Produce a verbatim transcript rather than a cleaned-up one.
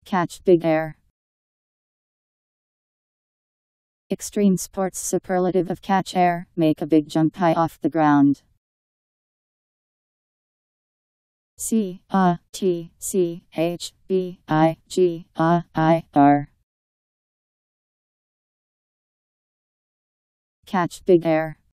Catch big air. Extreme sports superlative of catch air, make a big jump high off the ground. C A T C H B I G A I R. Catch big air.